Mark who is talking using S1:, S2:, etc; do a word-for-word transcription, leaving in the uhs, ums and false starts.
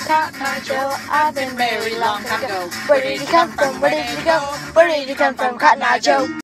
S1: Cotton Eye Joe, I've been married long time ago. Where did you come from? Where did you go? Where did you come from, Cotton Eye Joe?